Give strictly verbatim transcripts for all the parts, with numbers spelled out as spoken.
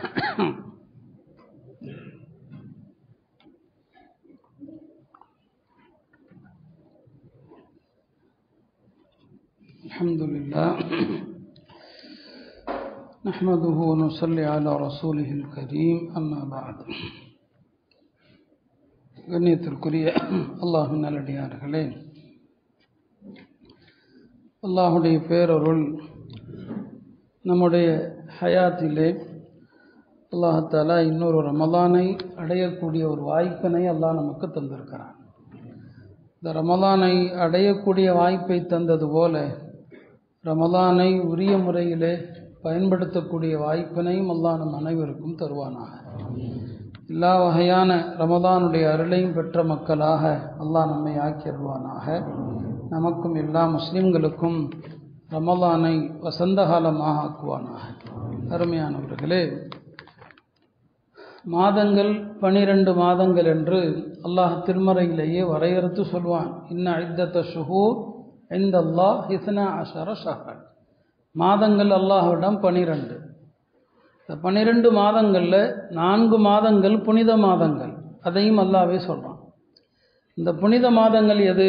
அல்ஹம்துலில்லாஹ் நஹ்மதுஹு வ நுஸல்லி அலா ரசூலிஹில் கரீம் அம்மா பஅத். கண்ணியத்திற்குரிய அல்லாஹ்வின் நல்லடியார்களே, அல்லாஹுடைய பேரருள் நம்முடைய ஹயாத்திலே அல்லாஹ் தஆலா இன்னொரு ரமலானை அடையக்கூடிய ஒரு வாய்ப்பினை அல்லாஹ் நமக்கு தந்திருக்கிறான். இந்த ரமலானை அடையக்கூடிய வாய்ப்பை தந்தது போல ரமலானை உரிய முறையிலே பயன்படுத்தக்கூடிய வாய்ப்பினையும் அல்லாஹ் நம் அனைவருக்கும் தருவானாக. எல்லா வகையான ரமலானுடைய அருளையும் பெற்ற மக்களாக அல்லாஹ் நம்மை ஆக்கிடுவானாக. நமக்கும் எல்லா முஸ்லிம்களுக்கும் ரமலானை வசந்த காலமாக ஆக்குவானாக. அருமையானவர்களே, மாதங்கள் பனிரெண்டு மாதங்கள் என்று அல்லாஹ் திருமறையிலேயே வரையறுத்து சொல்வான். இன்ன இத்தத்த ஷுஹூர் இந்தல்லாஹ் இஸ்னா அஷர ஷஹ்ரன். மாதங்கள் அல்லாஹ்விடம் பனிரெண்டு. இந்த பனிரெண்டு மாதங்களில் நான்கு மாதங்கள் புனித மாதங்கள், அதையும் அல்லாஹ்வே சொல்கிறான். இந்த புனித மாதங்கள் எது?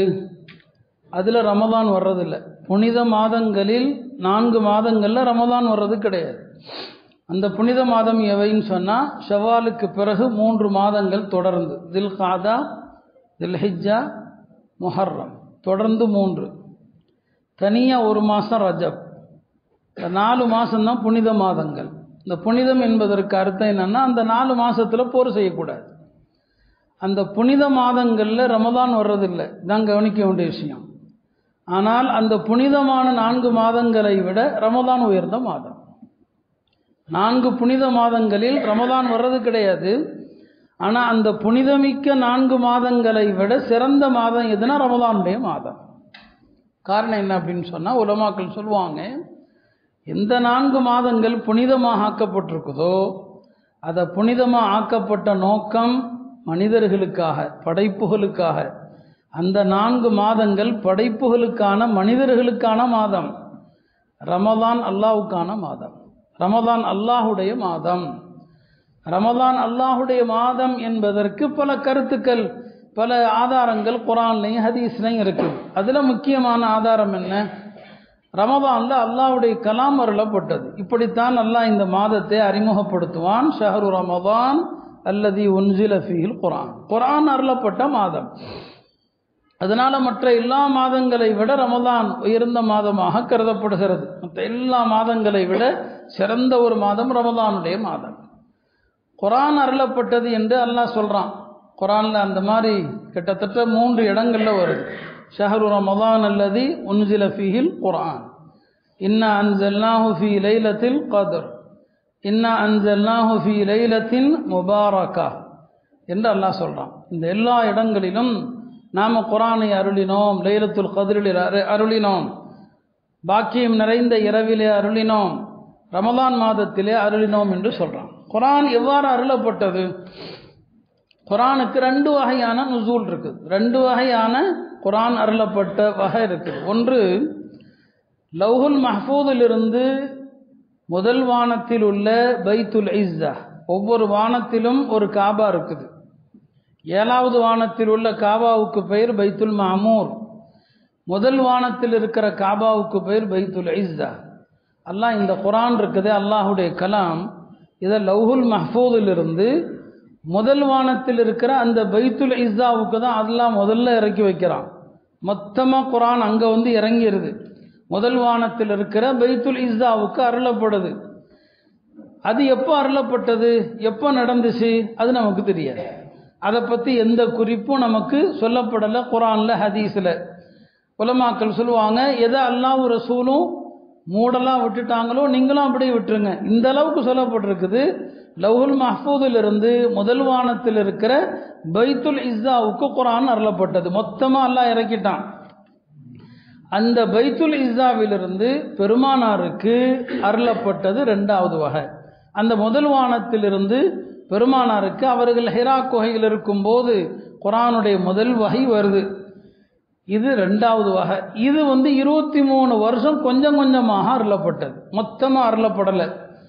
அதில் ரமலான் வர்றதில்லை. புனித மாதங்களில் நான்கு மாதங்களில் ரமலான் வர்றது கிடையாது. அந்த புனித மாதம் எவைன்னு சொன்னால், ஷவ்வாலுக்கு பிறகு மூன்று மாதங்கள் தொடர்ந்து, தில் காதா, தில் ஹிஜ்ஜா, முஹர்ரம், தொடர்ந்து மூன்று. தனியாக ஒரு மாதம் ரஜப். இந்த நாலு மாதம்தான் புனித மாதங்கள். இந்த புனிதம் என்பதற்கு அர்த்தம் என்னென்னா, அந்த நாலு மாதத்தில் போர் செய்யக்கூடாது. அந்த புனித மாதங்களில் ரமலான் வர்றதில்லை, இதான் கவனிக்க வேண்டிய விஷயம். ஆனால் அந்த புனிதமான நான்கு மாதங்களை விட ரமலான் உயர்ந்த மாதம். நான்கு புனித மாதங்களில் ரமலான் வர்றது கிடையாது. ஆனால் அந்த புனிதமிக்க நான்கு மாதங்களை விட சிறந்த மாதம் எதுனா ரமலானுடைய மாதம். காரணம் என்ன அப்படின்னு சொன்னால், உலமாக்கள் சொல்லுவாங்க, எந்த நான்கு மாதங்கள் புனிதமாக ஆக்கப்பட்டிருக்குதோ அதை புனிதமாக ஆக்கப்பட்ட நோக்கம் மனிதர்களுக்காக, படைப்புகளுக்காக. அந்த நான்கு மாதங்கள் படைப்புகளுக்கான, மனிதர்களுக்கான மாதம். ரமலான் அல்லாஹ்வுக்கான மாதம். ரமலான் அல்லாஹுடைய மாதம். ரமலான் அல்லாஹுடைய மாதம் என்பதற்கு பல கருத்துக்கள், பல ஆதாரங்கள் குர்ஆன்லையும் ஹதீஸ்லையும் இருக்குது. அதில் முக்கியமான ஆதாரம் என்ன? ரமலானில் அல்லாஹுடைய கலாம் அருளப்பட்டது. இப்படித்தான் அல்லாஹ் இந்த மாதத்தை அறிமுகப்படுத்துவான். ஷஹ்ரு ரமலான் அல்லதி உன்சில ஃபீஹில் குர்ஆன். குர்ஆன் அருளப்பட்ட மாதம். அதனால் மற்ற எல்லா மாதங்களை விட ரமலான் உயர்ந்த மாதமாக கருதப்படுகிறது. மற்ற எல்லா மாதங்களை விட சிறந்த ஒரு மாதம் ரமலானுடைய மாதம். குர்ஆன் அருளப்பட்டது என்று அல்லாஹ் சொல்கிறான். குர்ஆனில் அந்த மாதிரி கிட்டத்தட்ட மூன்று இடங்களில் வருது. ஷஹ்ரு ரமலான் அல்லதி உன்சில ஃபீஹில் குர்ஆன், இன்னா அன்ஸல்னாஹு ஃபீ லைலத்தில் கத்ர், இன்னா அன்ஸல்னாஹு ஃபீ லைலத்தின் முபாரகா என்று அல்லாஹ் சொல்கிறான். இந்த எல்லா இடங்களிலும் நாம் குர்ஆனை அருளினோம், லைலத்துல் கத்ரில் அருளினோம், பாக்கியம் நிறைந்த இரவிலே அருளினோம், ரமலான் மாதத்திலே அருளினோம் என்று சொல்கிறான். குர்ஆன் எவ்வாறு அருளப்பட்டது? குர்ஆனுக்கு ரெண்டு வகையான நுசூல் இருக்குது. ரெண்டு வகையான குர்ஆன் அருளப்பட்ட வகை இருக்குது. ஒன்று, லவ்ஹுல் மஹ்ஃபூதிலிருந்து முதல் வானத்தில் உள்ள பைத்துல் இஸ்ஸா. ஒவ்வொரு வானத்திலும் ஒரு காபா இருக்குது. ஏழாவது வானத்தில் உள்ள காபாவுக்கு பெயர் பைத்துல் மாமூர். முதல் வானத்தில் இருக்கிற காபாவுக்கு பெயர் பைத்துல் இஸ்ஸா. அல்லாஹ் இந்த குர்ஆன் இருக்குது, அல்லாஹுடைய கலாம், இதை லவ்ஹுல் மஹ்ஃபூதிலிருந்து முதல் வானத்தில் இருக்கிற அந்த பைத்துல் இஸ்ஸாவுக்கு தான் அல்லாஹ் முதல்ல இறக்கி வைக்கிறான். மொத்தமாக குர்ஆன் அங்கே வந்து இறங்கிடுது. முதல் வானத்தில் இருக்கிற பைத்துல் இஸ்ஸாவுக்கு அருளப்படுது. அது எப்போ அருளப்பட்டது, எப்போ நடந்துச்சு, அது நமக்கு தெரியாது. அதை பற்றி எந்த குறிப்பும் நமக்கு சொல்லப்படலை குர்ஆனில், ஹதீஸில். உலமாக்கள் சொல்லுவாங்க, எதை அல்லாஹ் ரசூலும் மூடலாக விட்டுட்டாங்களோ நீங்களும் அப்படியே விட்டுருங்க. இந்த அளவுக்கு சொல்லப்பட்டிருக்குது. லவ்ஹுல் மஹ்ஃபூதிலிருந்து முதல் வானத்தில் இருக்கிற பைத்துல் இஸ்ஸாவுக்கு குர்ஆன் அருளப்பட்டது. மொத்தமாக அல்லாஹ் இறக்கிட்டான். அந்த பைத்துல் இஸ்ஸாவிலிருந்து பெருமானாருக்கு அருளப்பட்டது ரெண்டாவது வகை. அந்த முதல் வானத்திலிருந்து பெருமானாருக்கு அவர்கள் ஹிரா குகையில் இருக்கும்போது குர்ஆனுடைய முதல் வகை வருது. இது ரெண்டாவது வகை. இது வந்து இருபத்தி மூணு வருஷம் கொஞ்சம் கொஞ்சமாக அருளப்பட்டது, மொத்தமாக அருளப்படலை.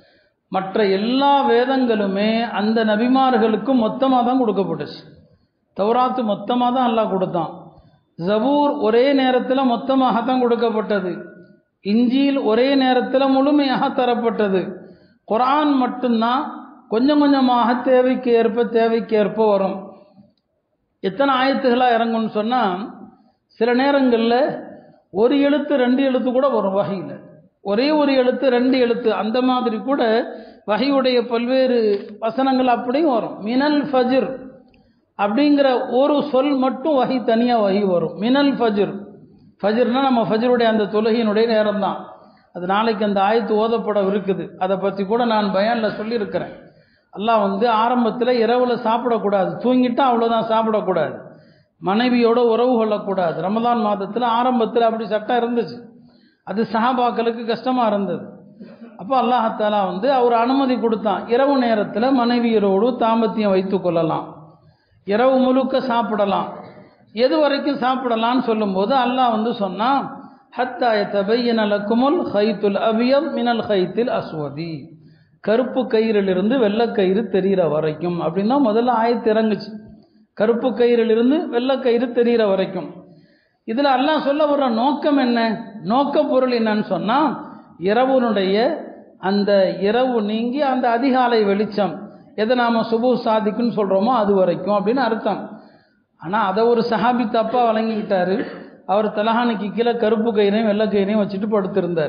மற்ற எல்லா வேதங்களுமே அந்த நபிமார்களுக்கும் மொத்தமாக தான் கொடுக்கப்பட்டுச்சு. தௌராத்து மொத்தமாக தான் அல்லாஹ் கொடுத்தான். ஜபூர் ஒரே நேரத்தில் மொத்தமாக தான் கொடுக்கப்பட்டது. இஞ்சில் ஒரே நேரத்தில் முழுமையாக தரப்பட்டது. குர்ஆன் மட்டும்தான் கொஞ்சம் கொஞ்சமாக தேவைக்கு ஏற்ப தேவைக்கு ஏற்ப வரும். எத்தனை ஆயத்துகளாக இறங்கும்னு சொன்னால், சில நேரங்களில் ஒரு எழுத்து ரெண்டு எழுத்து கூட வரும் வகையில், ஒரே ஒரு எழுத்து ரெண்டு எழுத்து அந்த மாதிரி கூட வகையுடைய பல்வேறு வசனங்கள் அப்படியும் வரும். மினல் ஃபஜ்ர் அப்படிங்கிற ஒரு சொல் மட்டும் வகை தனியாக வகை வரும். மினல் ஃபஜ்ர், ஃபஜ்ர்னா நம்ம ஃபஜ்ருடைய அந்த தொழுகையினுடைய நேரம் தான். அது நாளைக்கு அந்த ஆயத்து ஓதப்பட இருக்குது. அதை பற்றி கூட நான் பயானில் சொல்லியிருக்கிறேன். அல்லாஹ் வந்து ஆரம்பத்தில் இரவில் சாப்பிடக்கூடாது, தூங்கிட்டா அவ்வளோதான், சாப்பிடக்கூடாது, மனைவியோட உறவு கொள்ளக்கூடாது. ரமதான் மாதத்தில் ஆரம்பத்தில் அப்படி சட்டம் இருந்துச்சு. அது சஹாபாக்களுக்கு கஷ்டமாக இருந்தது. அப்போ அல்லாஹாலா வந்து அவர் அனுமதி கொடுத்தான். இரவு நேரத்தில் மனைவியரோடு தாம்பத்தியம் வைத்து கொள்ளலாம், இரவு முழுக்க சாப்பிடலாம். எது வரைக்கும் சாப்பிடலான்னு சொல்லும்போது அல்லாஹ் வந்து சொன்னான், ஹத்தா யதபையன லக்குமுல் ஹைத்துல் அபியத் மினல் ஹைத்தில் அஸ்வதி, கருப்பு கயிறிலிருந்து வெள்ளைக்கயிறு தெரிகிற வரைக்கும் அப்படின்னா முதல்ல ஆயத்து இறங்குச்சு. கருப்பு கயிறிலிருந்து வெள்ளைக்கயிறு தெரிகிற வரைக்கும். இதில் அல்லாஹ் சொல்ல வர்ற நோக்கம் என்ன, நோக்க பொருள் என்னன்னு சொன்னால், இரவுனுடைய அந்த இரவு நீங்கி அந்த அதிகாலை வெளிச்சம், எதை நாம் சுபு சாதிக்குன்னு சொல்கிறோமோ அது வரைக்கும் அப்படின்னு அர்த்தம். ஆனால் அதை ஒரு சஹாபி தப்பாக வழங்கிக்கிட்டாரு. அவர் தலஹானுக்கு கீழே கருப்பு கயிறையும் வெள்ளை கயிறையும் வச்சுட்டு படுத்திருந்தார்.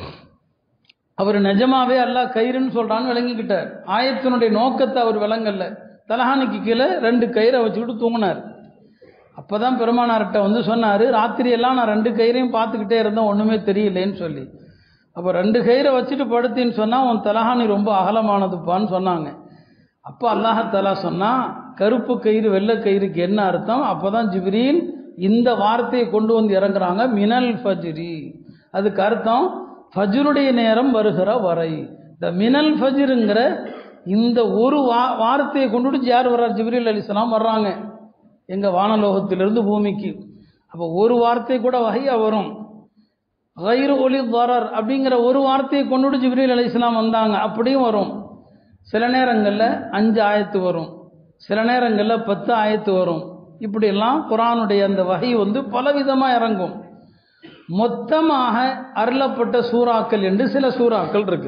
அவர் நிஜமாவே அல்லாஹ் கயிறுன்னு சொல்கிறான்னு விளங்கிக்கிட்டார். ஆயத்தினுடைய நோக்கத்தை அவர் விளங்கல. தலஹானுக்கு கீழே ரெண்டு கயிறை வச்சுக்கிட்டு தூங்கினார். அப்போ தான் பெருமானார்கிட்ட வந்து சொன்னார், ராத்திரியெல்லாம் நான் ரெண்டு கயிறையும் பார்த்துக்கிட்டே இருந்தேன், ஒன்றுமே தெரியலேன்னு சொல்லி. அப்போ ரெண்டு கயிறை வச்சுட்டு படுத்தின்னு சொன்னால் உன் தலஹானி ரொம்ப அகலமானதுப்பான்னு சொன்னாங்க. அப்போ அல்லாஹாலா சொன்னால், கருப்பு கயிறு வெள்ளை கயிறுக்கு என்ன அர்த்தம்? அப்போ தான் ஜிப்ரீல் இந்த வார்த்தையை கொண்டு வந்து இறங்குறாங்க, மினல் ஃபஜ்ரி. அதுக்கு அர்த்தம் ஃபஜ்ருடைய நேரம் வருகிற வரை. இந்த மினல் ஃபஜ்ருங்கிற இந்த ஒரு வா வார்த்தையை கொண்டுட்டு யார் வர்றார்? ஜிப்ரீல் அலைஹிஸ்ஸலாம் வர்றாங்க எங்கள் வானலோகத்திலிருந்து பூமிக்கு. அப்போ ஒரு வார்த்தை கூட வகையாக வரும். கைரு ஒலி தரர் அப்படிங்கிற ஒரு வார்த்தையை கொண்டுட்டு ஜிப்ரீல் அலைஹிஸ்ஸலாம் வந்தாங்க, அப்படியும் வரும். சில நேரங்களில் அஞ்சு ஆயத்து வரும், சில நேரங்களில் பத்து ஆயத்து வரும். இப்படியெல்லாம் குர்ஆனுடைய அந்த வகை வந்து பலவிதமாக இறங்கும். மொத்தமாக அருளப்பட்ட சூறாக்கள் என்று சில சூறாக்கள் இருக்கு.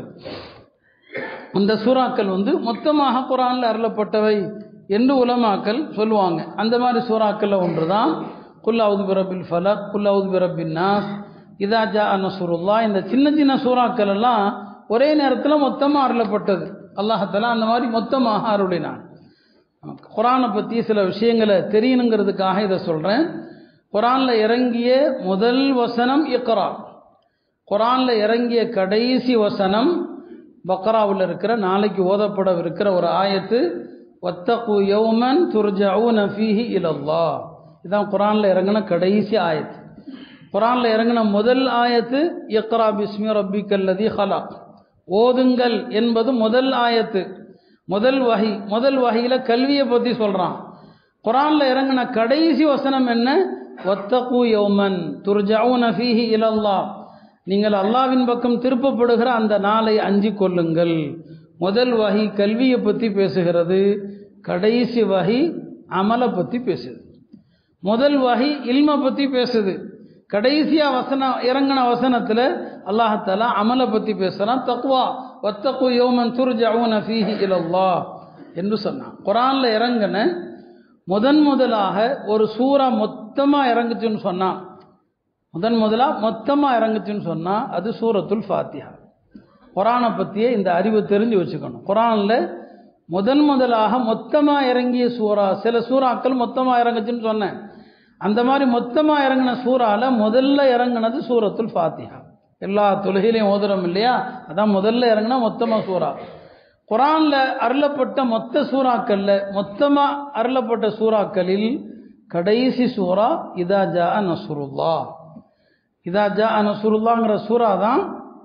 அந்த சூறாக்கள் வந்து மொத்தமாக குர்ஆனில் அருளப்பட்டவை என்று உலமாக்கள் சொல்லுவாங்க. அந்த மாதிரி சூறாக்களில் ஒன்று தான் குல் அவுது பிரபில் ஃபலக், குல் அவுது பிரபின் நாஸ், இதா ஜா நஸ்ருல்லாஹ். இந்த சின்ன சின்ன சூறாக்கள் எல்லாம் ஒரே நேரத்தில் மொத்தமாக அருளப்பட்டது. அல்லாஹ்தஆலா அந்த மாதிரி மொத்தமாக அருளினான். குர்ஆனை பற்றி சில விஷயங்களை தெரியணுங்கிறதுக்காக இதை சொல்கிறேன். குர்ஆனில் இறங்கிய முதல் வசனம் இக்ரா. குர்ஆனில் இறங்கிய கடைசி வசனம் பக்ராவில் இருக்கிற நாளைக்கு ஓதப்படவிருக்கிற ஒரு ஆயத்து, வத்தகு யௌமன் துர்ஜஊன ஃபீஹி இலல்லாஹ். இதுதான் குர்ஆனில் இறங்கின கடைசி ஆயத்து. குர்ஆனில் இறங்கின முதல் ஆயத்து இக்ரா பிஸ்மி ரப்பிக்கல்லதி ஹலக், ஓதுங்கள் என்பது முதல் ஆயத்து, முதல் வஹி. முதல் வஹியில் கல்வியை பற்றி சொல்கிறான். குர்ஆனில் இறங்கின கடைசி வசனம் என்ன? வத்தகு யௌமன் துர்ஜஊன ஃபீஹி இலல்லாஹ், நீங்கள் அல்லாஹ்வின் பக்கம் திருப்பப்படுகிற அந்த நாளை அஞ்சி கொள்ளுங்கள். முதல் வஹி கல்வியை பற்றி பேசுகிறது, கடைசி வஹி அமலை பற்றி பேசுது. முதல் வஹி இல்மை பற்றி பேசுது, கடைசியாக வசன இறங்கின வசனத்தில் அல்லாஹ்தஆலா அமலை பற்றி பேசுகிறான். தக்வா வத்தகு யௌமன் துர்ஜஊன ஃபீஹி இலல்லாஹ் என்று சொன்னான். குர்ஆனில் இறங்கின முதன் முதலாக ஒரு சூறா மொத்தமாக இறங்குச்சுன்னு சொன்னான், முதன் முதலாக மொத்தமாக இறங்குச்சுன்னு சொன்னால் அது சூரத்துல் ஃபாத்திஹா. குர்ஆனை பற்றியே இந்த அறிவு தெரிஞ்சு வச்சுக்கணும். குர்ஆனில் முதன் முதலாக மொத்தமாக இறங்கிய சூறா, சில சூறாக்கள் மொத்தமாக இறங்குச்சுன்னு சொன்னேன். அந்த மாதிரி மொத்தமாக இறங்கின சூறாவில் முதல்ல இறங்கினது சூரத்துல் ஃபாத்திஹா. எல்லா தொழுகையிலையும் ஓதுறோம் இல்லையா, அதான் முதல்ல இறங்கினா மொத்தமாக சூறா. குர்ஆனில் அருளப்பட்ட மொத்த சூறாக்களில் மொத்தமாக அருளப்பட்ட சூறாக்களில் கடைசி சூறா இதா ஜா நஸ்ருல்லாஹ். இதா ஜா நஸ்ருல்லாஹ்ங்கிற சூறா தான்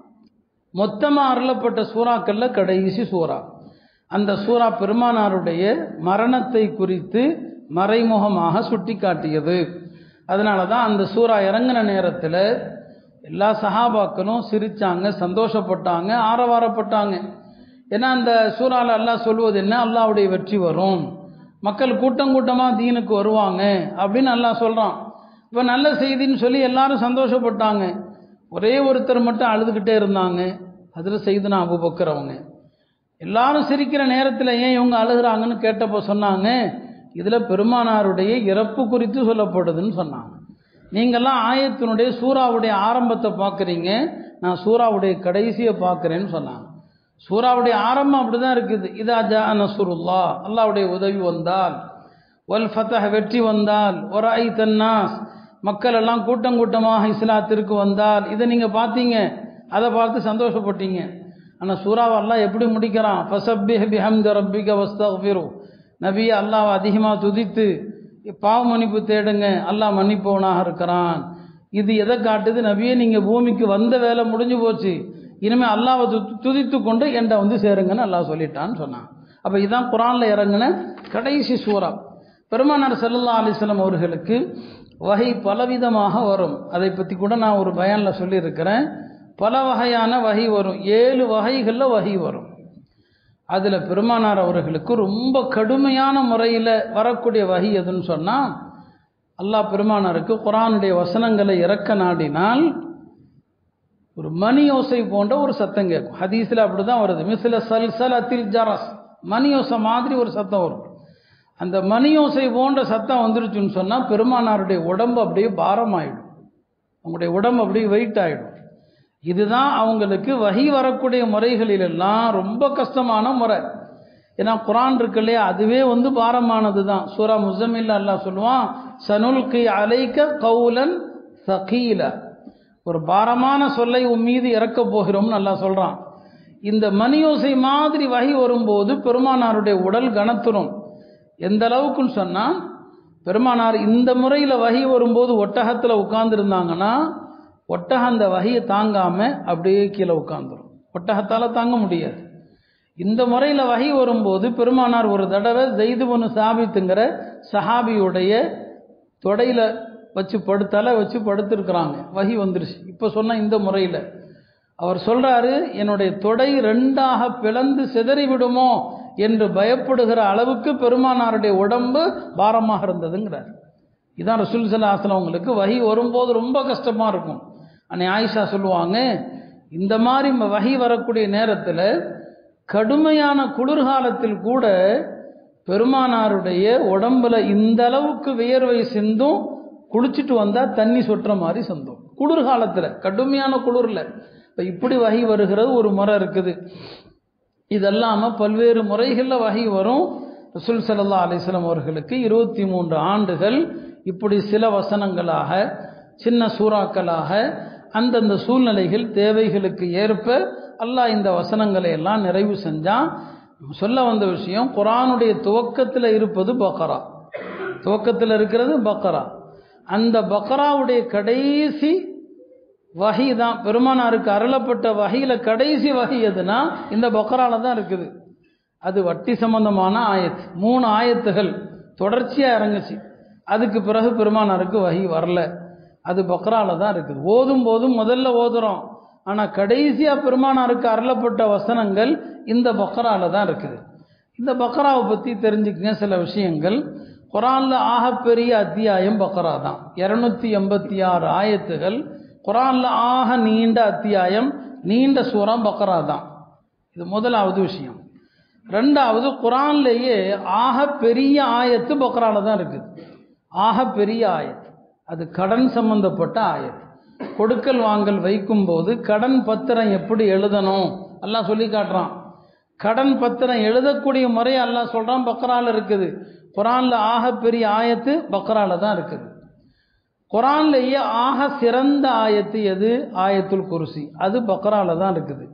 மொத்தமாக அருளப்பட்ட சூறாக்களில் கடைசி சூறா. அந்த சூறா பெருமானாருடைய மரணத்தை குறித்து மறைமுகமாக சுட்டி காட்டியது. அதனால தான் அந்த சூறா இறங்கின நேரத்தில் எல்லா சஹாபாக்களும் சிரித்தாங்க, சந்தோஷப்பட்டாங்க, ஆரவாரப்பட்டாங்க. ஏன்னா அந்த சூறால அல்லாஹ் சொல்வது என்ன, அல்லாஹ்வுடைய வெற்றி வரும், மக்கள் கூட்டம் கூட்டமாக தீனுக்கு வருவாங்க அப்படின்னு அல்லாஹ் சொல்கிறான். இப்போ நல்ல செய்தின்னு சொல்லி எல்லாரும் சந்தோஷப்பட்டாங்க. ஒரே ஒருத்தர் மட்டும் அழுதுகிட்டே இருந்தாங்க, அதில் செய்துனா அபூபக்கர் அவங்க. எல்லாரும் சிரிக்கிற நேரத்தில் ஏன் இவங்க அழுகிறாங்கன்னு கேட்டப்போ சொன்னாங்க, இதில் பெருமானாருடைய இறப்பு குறித்து சொல்லப்படுதுன்னு சொன்னாங்க. நீங்கள்லாம் ஆயத்தினுடைய சூறாவுடைய ஆரம்பத்தை பார்க்குறீங்க, நான் சூறாவுடைய கடைசியை பார்க்குறேன்னு சொன்னாங்க. சூறாவுடைய ஆரம்பம் அப்படி தான் இருக்குது. இதா ஜா நஸ்ருல்லாஹ், அல்லாஹ்வுடைய உதவி வந்தால், வல் ஃபதஹ் வெற்றி வந்தால், ஒராய் தன்னாஸ் மக்கள் எல்லாம் கூட்டம் கூட்டமாக இஸ்லாத்திற்கு வந்தால், இதை நீங்கள் பார்த்தீங்க, அதை பார்த்து சந்தோஷப்பட்டீங்க. ஆனால் சூறாவை அல்லாஹ் எப்படி முடிக்கிறான், ஃபஸப்பிஹ் பிஹம்தி ரப்பிக வஸ்தக்ஃபிரு, நபியை அல்லாஹ் அதிகமாக துதித்து பாவ மன்னிப்பு தேடுங்க, அல்லாஹ் மன்னிப்பவனாக இருக்கிறான். இது எதை காட்டுது, நபியே நீங்கள் பூமிக்கு வந்த வேலை முடிஞ்சு போச்சு, இனிமேல் அல்லாஹ்வை து துதித்து கொண்டு என்கிட்ட வந்து சேருங்கன்னு அல்லாஹ் சொல்லிட்டான்னு சொன்னான். அப்போ இதுதான் குரானில் இறங்கின கடைசி சூறா. பெருமானார் ஸல்லல்லாஹு அலைஹி வஸல்லம் அவர்களுக்கு வகை பலவிதமாக வரும். அதை பற்றி கூட நான் ஒரு பயானில் சொல்லியிருக்கிறேன். பல வகையான வகை வரும், ஏழு வகைகளில் வகை வரும். அதில் பெருமானார் அவர்களுக்கு ரொம்ப கடுமையான முறையில் வரக்கூடிய வகை எதுன்னு சொன்னால், அல்லாஹ் பெருமானாருக்கு குரானுடைய வசனங்களை இறக்க நாடினால் ஒரு மணி ஓசை போன்ற ஒரு சத்தம் கேட்கும். ஹதீஸில் அப்படி தான் வருது, மிஸ்ல சல்சலத்தில் ஜரஸ், மணி ஓசை மாதிரி ஒரு சத்தம் வரும். அந்த மணி ஓசை போன்ற சத்தம் வந்துருச்சுன்னு சொன்னால் பெருமானாருடைய உடம்பு அப்படியே பாரமாயிடும், அவங்களுடைய உடம்பு அப்படியே வெயிட் ஆகிடும். இதுதான் அவங்களுக்கு வஹி வரக்கூடிய முறைகளிலெல்லாம் ரொம்ப கஷ்டமான முறை. ஏன்னா குரான் இருக்கு இல்லையா, அதுவே வந்து பாரமானது தான். சூரா முஸம்மில் அல்லாஹ் சொல்லுவான், சனுல்கி அலைக்க கௌலன் ஸகீல, ஒரு பாரமான சொல்லை உன் மீது இறக்க போகிறோம்னு அல்லாஹ் சொல்கிறான். இந்த மணியோசை மாதிரி வஹி வரும்போது பெருமானாருடைய உடல் கனத்துரும். எந்த அளவுக்குன்னு சொன்னால், பெருமானார் இந்த முறையில் வஹி வரும்போது ஒட்டகத்தில் உட்கார்ந்துருந்தாங்கன்னா ஒட்டகம் அந்த வகையை தாங்காமல் அப்படியே கீழே உட்காந்துரும், ஒட்டகத்தால் தாங்க முடியாது. இந்த முறையில் வகை வரும்போது பெருமானார் ஒரு தடவை ஸைது பின் சாபித்துங்கிற சஹாபியுடைய தொடையில் வச்சு படுத்தலை வச்சு படுத்துருக்குறாங்க, வகை வந்துருச்சு. இப்போ சொன்ன இந்த முறையில் அவர் சொல்கிறாரு, என்னுடைய தொடை ரெண்டாக பிளந்து சிதறி விடுமோ என்று பயப்படுகிற அளவுக்கு பெருமானாருடைய உடம்பு பாரமாக இருந்ததுங்கிறார். இதான் ரசூல் ஸல்லல்லாஹு அலைஹி வஸல்லம் அவங்களுக்கு வஹி வரும்போது ரொம்ப கஷ்டமாக இருக்கும். அன்னை ஆயிஷா சொல்லுவாங்க, இந்த மாதிரி வஹி வரக்கூடிய நேரத்தில் கடுமையான குளிர்காலத்தில் கூட பெருமானாருடைய உடம்புல இந்த அளவுக்கு வியர்வை சிந்தும், குளிச்சுட்டு வந்தால் தண்ணி சொட்டுற மாதிரி சிந்தும் குளிர்காலத்தில், கடுமையான குளிரில். இப்போ இப்படி வஹி வருகிறது ஒரு முறை இருக்குது. இதெல்லாமல் பல்வேறு முறைகளில் வஹி வரும். ரசூல் ஸல்லல்லாஹு அலைஹி வஸல்லம் அவர்களுக்கு இருபத்தி மூன்று ஆண்டுகள் இப்படி சில வசனங்களாக சின்ன சூறாக்களாக அந்தந்த சூழ்நிலைகள் தேவைகளுக்கு ஏற்ப அல்லாஹ் இந்த வசனங்களை எல்லாம் நிறைவு செஞ்சான். சொல்ல வந்த விஷயம், குரானுடைய துவக்கத்தில் இருப்பது பக்ரா, துவக்கத்தில் இருக்கிறது பக்ரா. அந்த பக்ராவுடைய கடைசி வஹி தான் பெருமானாருக்கு அருளப்பட்ட வஹியில் கடைசி வஹி எதுனா இந்த பக்ரால தான் இருக்குது. அது வட்டி சம்பந்தமான ஆயத்து, மூணு ஆயத்துகள் தொடர்ச்சியாக இறங்குச்சு. அதுக்கு பிறகு பெருமானாருக்கு வஹி வரல, அது பக்ரால தான் இருக்குது. ஓதும் போதும் முதல்ல ஓதுறோம், ஆனால் கடைசியாக பெருமானாருக்கு அருளப்பட்ட வசனங்கள் இந்த பக்ரால தான் இருக்குது. இந்த பக்ராவை பற்றி தெரிஞ்சுக்கங்க சில விஷயங்கள். குரானில் ஆகப்பெரிய அத்தியாயம் பக்ரா தான், இரநூத்தி எண்பத்தி ஆறு ஆயத்துகள். குரானில் ஆக நீண்ட அத்தியாயம், நீண்ட சூரம் பக்ரா தான். இது முதலாவது விஷயம். ரெண்டாவது, குரான்லேயே ஆக பெரிய ஆயத்து பக்ரால தான் இருக்குது. ஆக பெரிய ஆயத்து அது கடன் சம்பந்தப்பட்ட ஆயத்து. கொடுக்கல் வாங்கல் வைக்கும் போது கடன் பத்திரம் எப்படி எழுதணும் அல்லாஹ் சொல்லி காட்டுறான். கடன் பத்திரம் எழுதக்கூடிய முறை அல்லாஹ் சொல்கிறான், பக்ரால இருக்குது. குரானில் ஆக பெரிய ஆயத்து பக்ரால தான் இருக்குது. குரான்லேயே ஆக சிறந்த ஆயத்து எது? ஆயத்துல் குர்சி, அது பக்ரால தான் இருக்குது.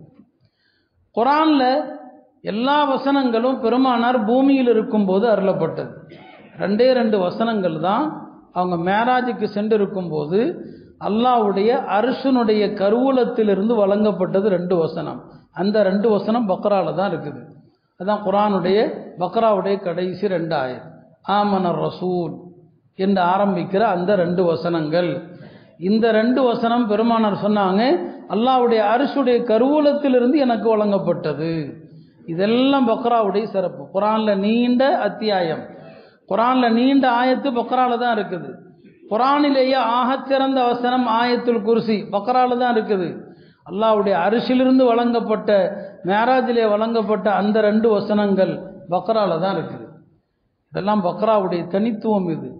குரானில் எல்லா வசனங்களும் பெருமானார் பூமியில் இருக்கும்போது அருளப்பட்டது. ரெண்டே ரெண்டு வசனங்கள் தான் அவங்க மேராஜுக்கு சென்று இருக்கும்போது அல்லாஹ்வுடைய அர்ஷனுடைய கருவூலத்திலிருந்து வழங்கப்பட்டது. ரெண்டு வசனம், அந்த ரெண்டு வசனம் பக்ரால தான் இருக்குது. அதுதான் குரானுடைய பக்ராவுடைய கடைசி ரெண்டு ஆயத். ஆமனர் ரசூல் என்று ஆரம்பிக்கிற அந்த ரெண்டு வசனங்கள். இந்த ரெண்டு வசனம் பெருமானார் சொன்னாங்க, அல்லாஹ்வுடைய அர்ஷுடைய கருவூலத்திலிருந்து எனக்கு வழங்கப்பட்டது. இதெல்லாம் பக்ராவுடைய சிறப்பு. குரானில் நீண்ட அத்தியாயம், குரானில் நீண்ட ஆயத்து பக்ராவில் தான் இருக்குது. குரானிலேயே ஆகச்சிறந்த வசனம் ஆயத்துல் குர்சி பக்ராவில் தான் இருக்குது. அல்லாஹ்வுடைய அரிசிலிருந்து வழங்கப்பட்ட மேராஜிலே வழங்கப்பட்ட அந்த ரெண்டு வசனங்கள் பக்ராவில் தான் இருக்குது. இதெல்லாம் பக்ராவுடைய தனித்துவம். இது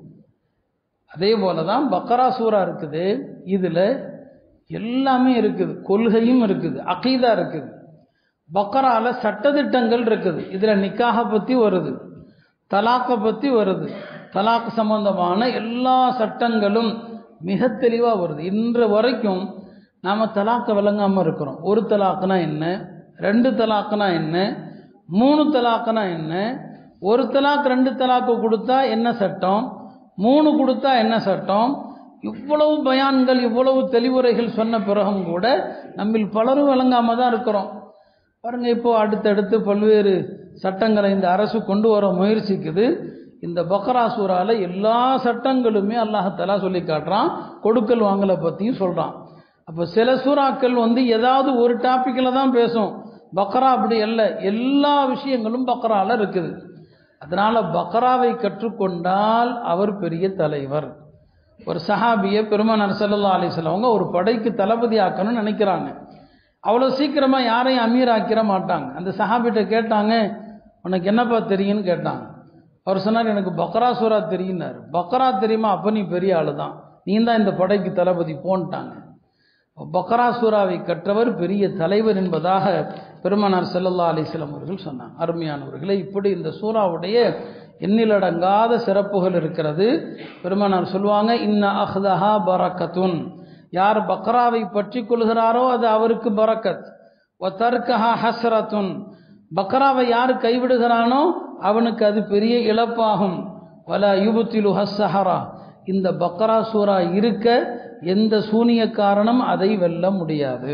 அதே போல தான் பக்ரா சூரா இருக்குது. இதில் எல்லாமே இருக்குது, கொள்கையும் இருக்குது, அகீதா இருக்குது. பக்ரால சட்டதிட்டங்கள் இருக்குது. இதில் நிக்காக பற்றி வருது, தலாக்கை பற்றி வருது, தலாக் சம்பந்தமான எல்லா சட்டங்களும் மிக தெளிவாக வருது. இன்று வரைக்கும் நாம் தலாக்கை விளங்காமல் இருக்கிறோம். ஒரு தலாக்குனா என்ன, ரெண்டு தலாக்குனா என்ன, மூணு தலாக்குனா என்ன, ஒரு தலாக் ரெண்டு தலாக்கு கொடுத்தா என்ன சட்டம், மூணு கொடுத்தா என்ன சட்டம், இவ்வளவு பயான்கள் இவ்வளவு தெளிவுரைகள் சொன்ன பிறகும் கூட நம்மில் பலரும் விளங்காமல் தான் இருக்கிறோம். பாருங்கள், இப்போ அடுத்தடுத்து பல்வேறு சட்டங்களை இந்த அரசு கொண்டு வர முயற்சிக்குது. இந்த பக்ரா சூறால எல்லா சட்டங்களுமே அல்லாஹ் சொல்லி காட்டுறான். கொடுக்கல் வாங்கலை பற்றியும் சொல்கிறான். அப்போ சில சூறாக்கள் வந்து ஏதாவது ஒரு டாப்பிக்கில் தான் பேசும். பக்ரா அப்படி அல்ல, எல்லா விஷயங்களும் பக்ரால இருக்குது. அதனால் பக்ராவை கற்றுக்கொண்டால் அவர் பெரிய தலைவர். ஒரு சஹாபியை பெருமானார் ஸல்லல்லாஹு அலைஹி வஸல்லம் அவங்க ஒரு படைக்கு தளபதி ஆக்கணும்னு நினைக்கிறாங்க. அவ்வளோ சீக்கிரமாக யாரையும் அமீர் ஆக்கிட மாட்டாங்க. அந்த சஹாபிட்ட கேட்டாங்க, உனக்கு என்னப்பா தெரியும்னு கேட்டாங்க. அவர் சொன்னார், எனக்கு பக்ரா சூரா தெரியுன்னாரு. பக்ரா தெரியுமா, அப்போ நீ பெரிய ஆளு தான், நீ தான் இந்த படைக்கு தளபதி போன்ட்டாங்க. பக்ரா சூராவை கற்றவர் பெரிய தலைவர் என்பதாக பெருமானார் ஸல்லல்லாஹு அலைஹி வஸல்லம் அவர்கள் சொன்னாங்க. அருமையானவர்களே, இப்படி இந்த சூராவுடைய எண்ணிலடங்காத சிறப்புகள் இருக்கிறது. பெருமானார் சொல்லுவாங்க, இன்ன அஹ்தஹா பரக்கத்துன், யார் பக்ராவை பற்றி கொள்கிறாரோ அது அவருக்கு பரக்கத். வ தர்கஹா ஹஸ்ரத்துன், பக்ராவை யார் கைவிடுகிறானோ அவனுக்கு அது பெரிய இழப்பாகும். வலா யுபத்திலு ஹஸ்ஸஹரா, இந்த பக்ரா சூரா இருக்க எந்த சூனிய காரணம் அதை வெல்ல முடியாது.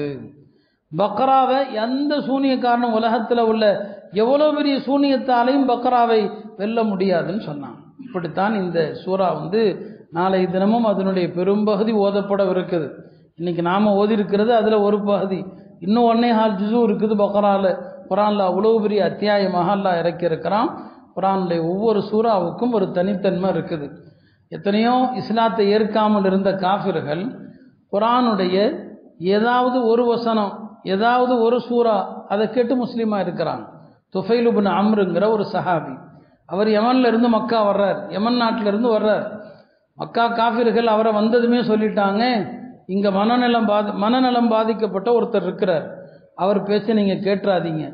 பக்ராவை எந்த சூனிய காரணம் உலகத்தில் உள்ள எவ்வளோ பெரிய சூனியத்தாலையும் பக்ராவை வெல்ல முடியாதுன்னு சொன்னான். இப்படித்தான் இந்த சூரா வந்து நாளை தினமும் அதனுடைய பெரும்பகுதி ஓதப்படவிருக்குது. இன்னைக்கு நாம் ஓதி இருக்கிறது அதில் ஒரு பகுதி, இன்னும் ஒன்னே ஹால் ஜுசு இருக்குது பக்ரால. குரானில் அவ்வளோ பெரிய அத்தியாயமாக அல்லாஹ் இறக்கி இருக்கிறான். குரானுடைய ஒவ்வொரு சூறாவுக்கும் ஒரு தனித்தன்மை இருக்குது. எத்தனையோ இஸ்லாத்தை ஏற்காமல் இருந்த காஃபிர்கள் குரானுடைய ஏதாவது ஒரு வசனம், ஏதாவது ஒரு சூறா அதை கேட்டு முஸ்லீமாக இருக்கிறாங்க. துஃபைல் இப்னு அம்ருங்கிற ஒரு சஹாபி, அவர் யமன்ல இருந்து மக்கா வர்றார், யமன் நாட்டிலிருந்து வர்றார். மக்கா காஃபிர்கள் அவரை வந்ததுமே சொல்லிட்டாங்க, இங்கே மனநலம் பாதி மனநலம் பாதிக்கப்பட்ட ஒருத்தர் இருக்கிறார், அவர் பேச்ச நீங்கள் கேட்டுறாதீங்க,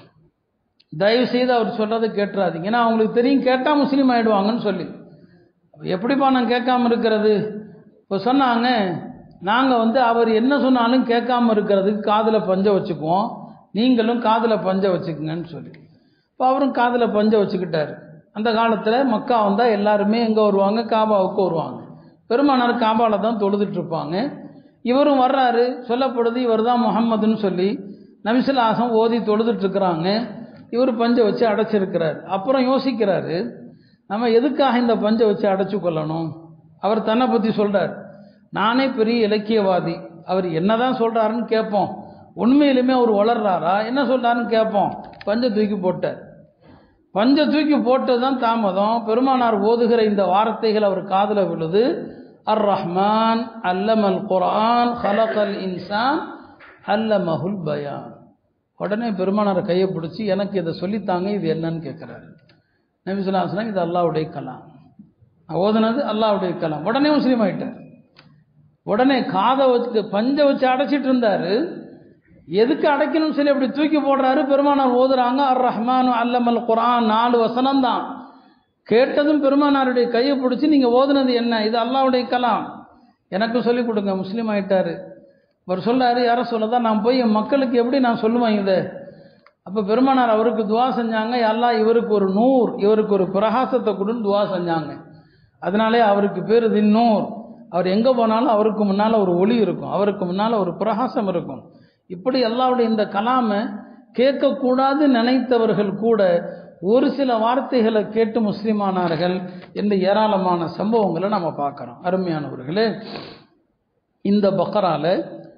தயவு செய்து அவர் சொல்கிறத கேட்டுறாதீங்க, ஏன்னா அவங்களுக்கு தெரியும் கேட்டால் முஸ்லீம் ஆகிடுவாங்கன்னு சொல்லி. எப்படிப்பா நான் கேட்காம இருக்கிறது? இப்போ சொன்னாங்க, நாங்கள் வந்து அவர் என்ன சொன்னாலும் கேட்காம இருக்கிறதுக்கு காதில் பஞ்ச வச்சுக்குவோம், நீங்களும் காதில் பஞ்ச வச்சுக்குங்கன்னு சொல்லி. இப்போ அவரும் காதில் பஞ்ச வச்சுக்கிட்டார். அந்த காலத்தில் மக்கா வந்தால் எல்லாருமே எங்கே வருவாங்க, காபாவுக்கு வருவாங்க. பெருமானார் காபாவில் தான் தொழுதுட்டு இருப்பாங்க. இவரும் வர்றாரு, சொல்லப்படுது இவர் தான் முஹம்மதுன்னு சொல்லி நபிசுல்லாசம் ஓதி தொழுதுட்டு இருக்கிறாங்க. இவர் பஞ்சை வச்சு அடைச்சிருக்கிறார். அப்புறம் யோசிக்கிறாரு, நம்ம எதுக்காக இந்த பஞ்சை வச்சு அடைச்சு கொள்ளணும்? அவர் தன்னை பற்றி சொல்கிறார், நானே பெரிய இலக்கியவாதி, அவர் என்னதான் சொல்கிறாருன்னு கேட்போம், உண்மையிலுமே அவர் வளர்றாரா என்ன சொல்கிறாருன்னு கேட்போம். பஞ்சை தூக்கி போட்டார். பஞ்சை தூக்கி போட்டது தான் தாமதம். பெருமானார் ஓதுகிற இந்த வார்த்தைகள் அவர் காதில் விழுது, அர் ரஹ்மான் அல்லமல் குர்ஆன் ஹலகல் இன்சான் அல்லமஹுல் பயான். உடனே பெருமானாரை கையை பிடிச்சி, எனக்கு இதை சொல்லித்தாங்க, இது என்னன்னு கேட்குறாரு. நபி ஸல்லல்லாஹு அலைஹி வஸல்லம், இது அல்லாஹ்வுடைய கலாம், ஓதுனது அல்லாஹ்வுடைய கலாம். உடனே முஸ்லீம் ஆகிட்டார். உடனே காதை வச்சு பஞ்சை வச்சு அடைச்சிட்டு இருந்தார், எதுக்கு அடைக்கணும்னு சொல்லி அப்படி தூக்கி போடுறாரு. பெருமானார் ஓதுறாங்க, அர் ரஹ்மான் அல்லமல் குர்ஆன், நாலு வசனம் தான். கேட்டதும் பெருமானாருடைய கையை பிடிச்சி, நீங்கள் ஓதுனது என்ன, இது அல்லாஹ்வுடைய கலாம், எனக்கும் சொல்லிக் கொடுங்க. முஸ்லீம் ஆகிட்டார். அவர் சொல்றாரு, யார சொல்லதான் நான் போய் என் மக்களுக்கு எப்படி நான் சொல்லுவேன் இதை? அப்போ பெருமானார் அவருக்கு துவா செஞ்சாங்க, அல்லாஹ் இவருக்கு ஒரு நூர், இவருக்கு ஒரு பிரகாசத்தை கொடுன்னு துவா செஞ்சாங்க. அதனாலே அவருக்கு பேர் தின்னூர். அவர் எங்கே போனாலும் அவருக்கு முன்னால் ஒரு ஒளி இருக்கும், அவருக்கு முன்னால் ஒரு பிரகாசம் இருக்கும். இப்படி அல்லாஹ்வுடைய இந்த கலாமை கேட்கக்கூடாது நினைத்தவர்கள் கூட ஒரு சில வார்த்தைகளை கேட்டு முஸ்லீமானார்கள் என்ற ஏராளமான சம்பவங்களை நம்ம பார்க்குறோம். அருமையானவர்களே, இந்த பக்ரால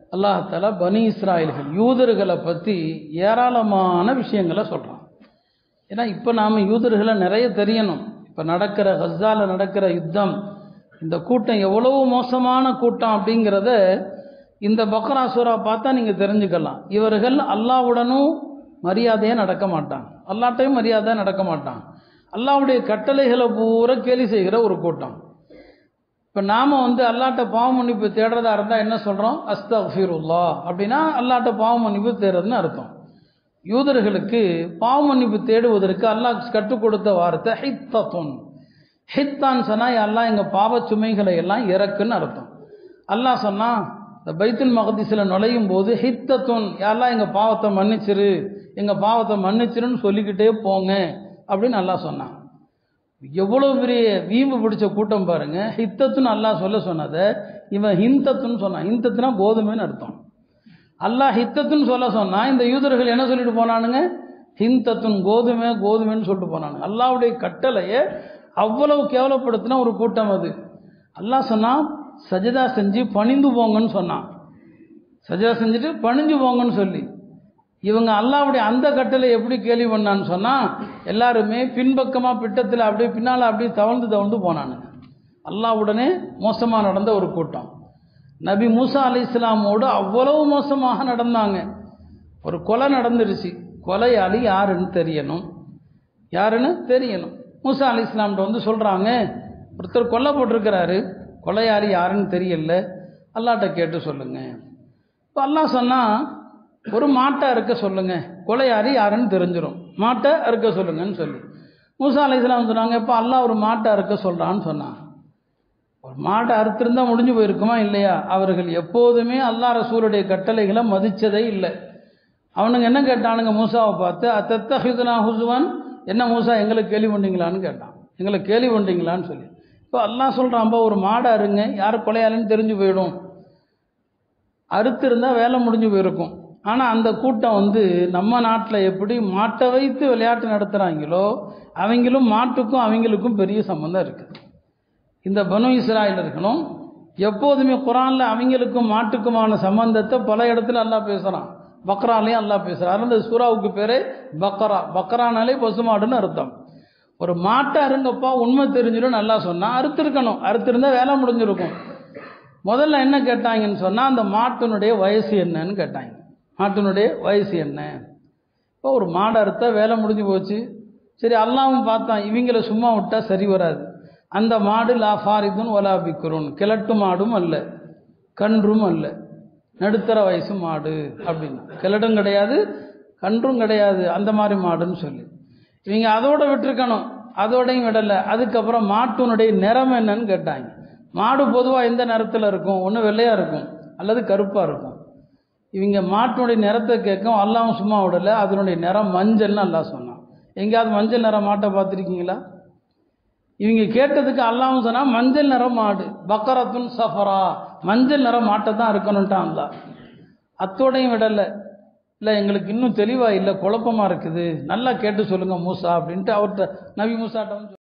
அல்லாஹ் தஆலா பனி இஸ்ராயல்கள் யூதர்களை பற்றி ஏராளமான விஷயங்களை சொல்கிறான். ஏன்னா இப்போ நாம் யூதர்களை நிறைய தெரியணும். இப்போ நடக்கிற கஸாவில் நடக்கிற யுத்தம், இந்த கூட்டம் எவ்வளவு மோசமான கூட்டம் அப்படிங்கிறத இந்த பக்ரா சூரா பார்த்தா நீங்கள் தெரிஞ்சுக்கலாம். இவர்கள் அல்லாஹ்வுடனும் மரியாதையாக நடக்க மாட்டாங்க, அல்லாஹ்ட்டையும் மரியாதை நடக்க மாட்டாங்க, அல்லாஹ்வுடைய கட்டளைகளை பூரா கேலி செய்கிற ஒரு கூட்டம். இப்போ நாம் வந்து அல்லாஹ்ட்ட பாவ மன்னிப்பு தேடுறதா இருந்தால் என்ன சொல்கிறோம்? அஸ்தக்ஃபிருல்லாஹ் அப்படின்னா அல்லாஹ்ட்ட பாவ மன்னிப்பு தேடுறதுன்னு அர்த்தம். யூதர்களுக்கு பாவ மன்னிப்பு தேடுவதற்கு அல்லாஹ் கற்றுக் கொடுத்த வார்த்தை ஹித்தத்துன். ஹித்தான் சொன்னால் அல்லாஹ் எங்கள் பாவ சுமைகளை எல்லாம் இறக்குன்னு அர்த்தம். அல்லாஹ் சொன்னால் இந்த பைத்துல் மக்திஸில் நுழையும் போது ஹித்தத்துன், யாரெல்லாம் எங்கள் பாவத்தை மன்னிச்சிரு, எங்கள் பாவத்தை மன்னிச்சிருன்னு சொல்லிக்கிட்டே போங்க அப்படின்னு அல்லாஹ் சொன்னான். எவ்வளோ பெரிய வீம்பு பிடிச்ச கூட்டம் பாருங்க. ஹித்தத்துன்னு அல்லாஹ் சொல்ல சொன்னதை இவன் ஹிந்தத்துன்னு சொன்னான். ஹிந்தத்துனா கோதுமைன்னு அர்த்தம். அல்லாஹ் ஹித்தத்துன்னு சொல்ல சொன்னா இந்த யூதர்கள் என்ன சொல்லிட்டு போனானுங்க? ஹிந்தத்துன், கோதுமை கோதுமைன்னு சொல்லிட்டு போனானுங்க. அல்லாஹ்வுடைய கட்டளையை அவ்வளவு கேவலப்படுத்தின ஒரு கூட்டம் அது. அல்லாஹ் சொன்னா சஜதா செஞ்சு பணிந்து போங்கன்னு சொன்னான். சஜதா செஞ்சுட்டு பணிஞ்சு போங்கன்னு சொல்லி இவங்க அல்லாஹ்வுடைய அந்த கட்டளை எப்படி கேள்வி பண்ணான்னு சொன்னால் எல்லாருமே பின்பக்கமாக பிட்டத்தில் அப்படியே பின்னால் அப்படியே தவழ்ந்து தவழ்ந்து போனானுங்க. அல்லாஹ்வுடனே மோசமாக நடந்த ஒரு கூட்டம். நபி மூசா அலைஹிஸ்ஸலாமோடு அவ்வளவு மோசமாக நடந்தாங்க. ஒரு கொலை நடந்துருச்சு, கொலையாளி யாருன்னு தெரியணும், யாருன்னு தெரியணும். மூசா அலைஹிஸ்ஸலாம்கிட்ட வந்து சொல்கிறாங்க, ஒருத்தர் கொல்லப்பட்டிருக்கிறாரு, கொலையாளி யாருன்னு தெரியல, அல்லாஹ்ட்ட கேட்டு சொல்லுங்க. இப்போ அல்லாஹ் சொன்னால் ஒரு மாட்டை அறுக்க சொல்லுங்க, கொலையாளி யாருன்னு தெரிஞ்சிடும், மாட்டை அறுக்க சொல்லுங்கன்னு சொல்லி மூசா அலைஹிஸ்ஸலாம் சொன்னாங்க. இப்போ அல்லாஹ் ஒரு மாட்டை அறுக்க சொல்கிறான்னு சொன்னான். ஒரு மாட்டை அறுத்திருந்தா முடிஞ்சு போயிருக்குமா இல்லையா? அவர்கள் எப்போதுமே அல்லாஹ் ரசூலுடைய கட்டளைகளை மதித்ததே இல்லை. அவனுங்க என்ன கேட்டானுங்க மூசாவை பார்த்து, அத்தத்தஹிதுனா ஹுசுவன், என்ன மூசா எங்களுக்கு கேள்வி பண்ணீங்களான்னு கேட்டான். எங்களை கேள்வி பண்ணீங்களான்னு சொல்லி இப்போ அல்லாஹ் சொல்கிறான்பா ஒரு மாடை அறுங்க, யார் கொலையாளின்னு தெரிஞ்சு போயிடும். அறுத்திருந்தால் வேலை முடிஞ்சு போயிருக்கும். ஆனால் அந்த கூட்டம் வந்து நம்ம நாட்டில் எப்படி மாட்டை வைத்து விளையாட்டு நடத்துகிறாங்களோ அவங்களும் மாட்டுக்கும் அவங்களுக்கும் பெரிய சம்பந்தம் இருக்குது. இந்த பனு இஸ்ராயலர்களும் எப்போதுமே குரானில் அவங்களுக்கும் மாட்டுக்குமான சம்பந்தத்தை பல இடத்துல அல்லாஹ் பேசுகிறான். பக்ராலையும் அல்லாஹ் பேசுகிறான். அந்த சூறாவுக்கு பேரே பக்ரா. பக்ரானாலே பசுமாடுன்னு அர்த்தம். ஒரு மாட்டை அருங்கப்பா உண்மை தெரிஞ்சிடும் நல்லா சொன்னால் அறுத்திருக்கணும், அறுத்திருந்தால் வேலை முடிஞ்சிருக்கும். முதல்ல என்ன கேட்டாங்கன்னு சொன்னால் அந்த மாட்டினுடைய வயசு என்னன்னு கேட்டாங்க. மாட்டினுடைய வயசு என்ன? இப்போ ஒரு மாடை அறுத்தா வேலை முடிஞ்சு போச்சு. சரி, அல்லாவும் பார்த்தான் இவங்களை சும்மா விட்டால் சரி வராது. அந்த மாடு லா ஃபாரிதுன் வலா பிக்ருன், கிழட்டு மாடும் அல்ல கன்றும் அல்ல, நடுத்தர வயசு மாடு அப்படின்னா. கிழடும் கிடையாது கன்றும் கிடையாது, அந்த மாதிரி மாடுன்னு சொல்லி இவங்க அதோட விட்டுருக்கணும். அதோடையும் விடலை. அதுக்கப்புறம் மாட்டினுடைய நிறம் என்னன்னு கேட்டாங்க. மாடு பொதுவாக எந்த நிறத்தில் இருக்கும்? ஒன்று வெள்ளையாக இருக்கும் அல்லது கருப்பாக இருக்கும். இவங்க மாட்டினுடைய நிறத்தை கேட்கும். அல்லாவும் சும்மா விடலை, அதனுடைய நிறம் மஞ்சள்னு அல்லாஹ் சொன்னான். எங்கேயாவது மஞ்சள் நிறம் மாட்டை பார்த்துருக்கீங்களா? இவங்க கேட்டதுக்கு அல்லாவும் சொன்னால் மஞ்சள் நிறம் மாடு, பக்கரத்துன் சஃபரா, மஞ்சள் நிறம் மாட்டை தான் இருக்கணுன்ட்டான் அல்லாஹ். அத்தோடையும் விடலை. இல்லை எங்களுக்கு இன்னும் தெளிவாக இல்லை, குழப்பமாக இருக்குது, நல்லா கேட்டு சொல்லுங்கள் மூசா அப்படின்ட்டு அவர்கிட்ட நபி மூசாட்ட வந்து